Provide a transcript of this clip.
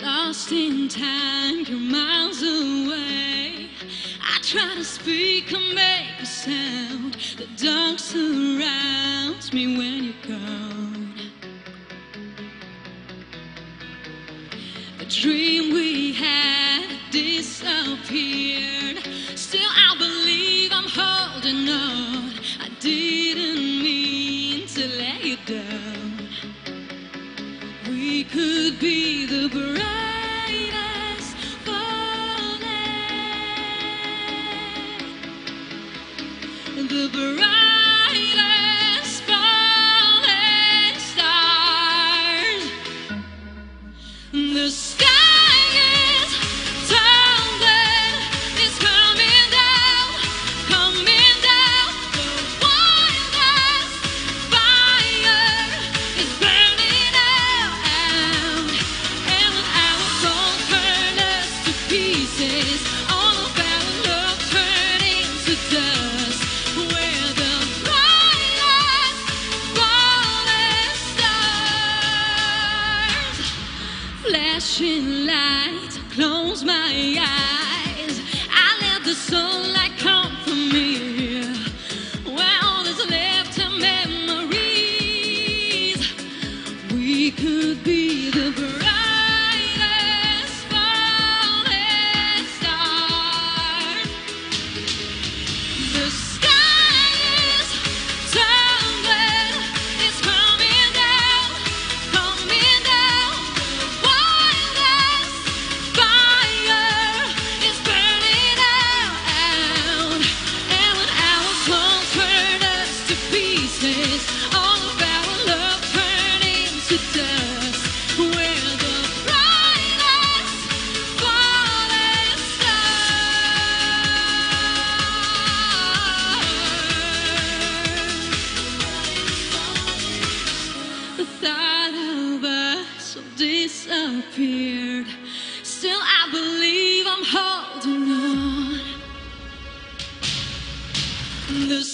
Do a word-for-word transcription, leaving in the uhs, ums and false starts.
lost in time, you're miles away. I try to speak and make a sound. The dark surrounds me when you're gone. The dream we had disappeared. Still I believe I'm holding on. I didn't mean to let you down. We could be the brightest falling, the brightest falling stars. The sky is tumbling, it's coming down, coming down. The wildest fire is burning out, and our soul turn us to pieces. All of our love turning to dust. We're the brightest falling stars. Flashing lights, close my eyes. I let the sunlight come from me. Where all is left are memories. We could be the brightest falling stars. The sky is tumbling, it's coming down, coming down. The wildest fire is burning out, and when our souls turn us to pieces, all of our love turning to dust. We're the brightest falling stars. The thought of us all disappeared. Still I believe I'm holding on. The